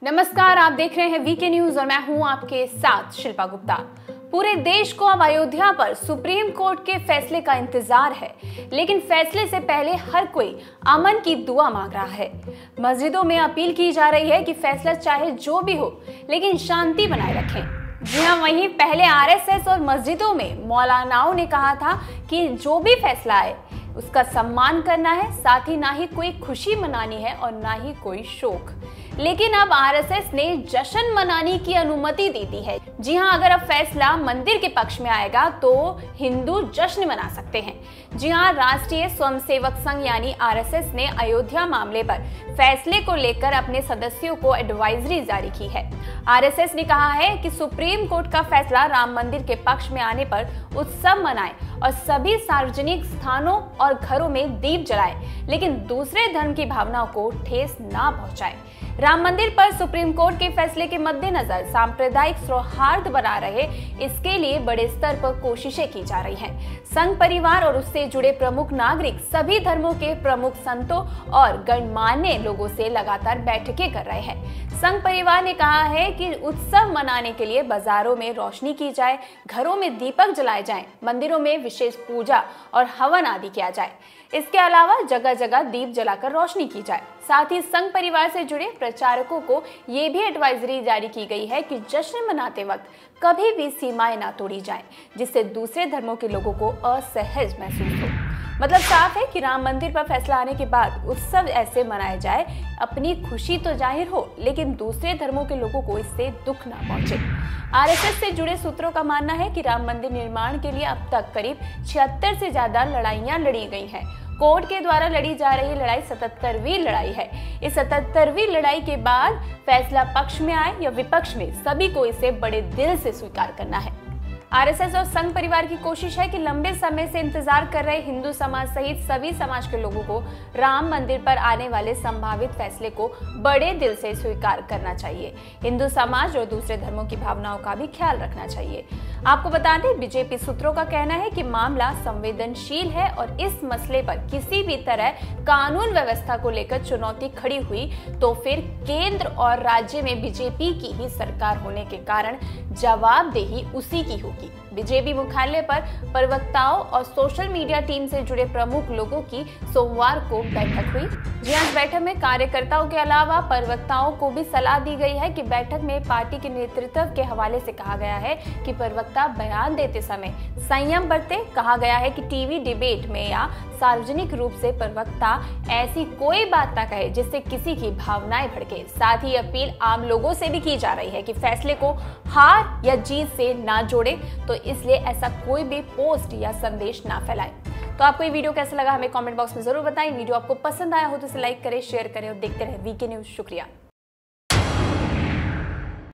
नमस्कार, आप देख रहे हैं वीके न्यूज और मैं हूं आपके साथ शिल्पा गुप्ता। पूरे देश को अब अयोध्या पर सुप्रीम कोर्ट के फैसले का इंतजार है, लेकिन फैसले से पहले हर कोई अमन की दुआ मांग रहा है। मस्जिदों में अपील की जा रही है कि फैसला चाहे जो भी हो, लेकिन शांति बनाए रखें। जी हाँ, वहीं पहले आरएसएस और मस्जिदों में मौलानाओं ने कहा था कि जो भी फैसला आए उसका सम्मान करना है, साथ ही ना ही कोई खुशी मनानी है और ना ही कोई शोक। लेकिन अब आरएसएस ने जश्न मनाने की अनुमति दे दी है। जी हां, अगर अब फैसला मंदिर के पक्ष में आएगा तो हिंदू जश्न मना सकते हैं। जी हां, राष्ट्रीय स्वयंसेवक संघ यानी आरएसएस ने अयोध्या मामले पर फैसले को लेकर अपने सदस्यों को एडवाइजरी जारी की है। आरएसएस ने कहा है कि सुप्रीम कोर्ट का फैसला राम मंदिर के पक्ष में आने पर उत्सव मनाएं और सभी सार्वजनिक स्थानों और घरों में दीप जलाएं, लेकिन दूसरे धर्म की भावनाओं को ठेस ना पहुंचाएं। राम मंदिर पर सुप्रीम कोर्ट के फैसले के मद्देनजर सांप्रदायिक सौहार्द बना रहे, इसके लिए बड़े स्तर पर कोशिशें की जा रही हैं। संघ परिवार और उससे जुड़े प्रमुख नागरिक सभी धर्मों के प्रमुख संतों और गणमान्य लोगों से लगातार बैठकें कर रहे हैं। संघ परिवार ने कहा है कि उत्सव मनाने के लिए बाजारों में रोशनी की जाए, घरों में दीपक जलाए जाएं, मंदिरों में विशेष पूजा और हवन आदि किया जाए। इसके अलावा जगह जगह दीप जलाकर रोशनी की जाए। साथ ही संघ परिवार से जुड़े प्रचारकों को ये भी एडवाइजरी जारी की गई है कि जश्न मनाते वक्त कभी भी सीमाएं ना तोड़ी जाएं, जिससे दूसरे धर्मों के लोगों को असहज महसूस हो। मतलब साफ है कि राम मंदिर पर फैसला आने के बाद उत्सव ऐसे मनाया जाए, अपनी खुशी तो जाहिर हो, लेकिन दूसरे धर्मों के लोगों को इससे दुख ना पहुंचे। आरएसएस से जुड़े सूत्रों का मानना है कि राम मंदिर निर्माण के लिए अब तक करीब 76 से ज्यादा लड़ाइयां लड़ी गई हैं। कोर्ट के द्वारा लड़ी जा रही लड़ाई 77वीं लड़ाई है। इस 77वीं लड़ाई के बाद फैसला पक्ष में आए या विपक्ष में, सभी को इसे बड़े दिल से स्वीकार करना है। आरएसएस और संघ परिवार की कोशिश है कि लंबे समय से इंतजार कर रहे हिंदू समाज सहित सभी समाज के लोगों को राम मंदिर पर आने वाले संभावित फैसले को बड़े दिल से स्वीकार करना चाहिए। हिंदू समाज और दूसरे धर्मों की भावनाओं का भी ख्याल रखना चाहिए। आपको बता दें, बीजेपी सूत्रों का कहना है कि मामला संवेदनशील है और इस मसले पर किसी भी तरह कानून व्यवस्था को लेकर चुनौती खड़ी हुई तो फिर केंद्र और राज्य में बीजेपी की ही सरकार होने के कारण जवाबदेही उसी की होगी। बीजेपी मुख्यालय पर प्रवक्ताओं और सोशल मीडिया टीम से जुड़े प्रमुख लोगों की सोमवार को बैठक हुई। इस बैठक में कार्यकर्ताओं के अलावा प्रवक्ताओं को भी सलाह दी गई है कि बैठक में पार्टी के नेतृत्व के हवाले से कहा गया है कि प्रवक्ता बयान देते समय संयम बरते। कहा गया है कि टीवी डिबेट में या सार्वजनिक रूप से प्रवक्ता ऐसी कोई बात न कहे जिससे किसी की भावनाएं भड़के। साथ ही अपील आम लोगों से भी की जा रही है कि फैसले को हार या जीत से ना जोड़े, तो इसलिए ऐसा कोई भी पोस्ट या संदेश ना फैलाए। तो आपको ये वीडियो कैसा लगा हमें कमेंट बॉक्स में जरूर बताएं। वीडियो आपको पसंद आया हो तो इसे लाइक करें, शेयर करें और देखते रहें वीके न्यूज। शुक्रिया।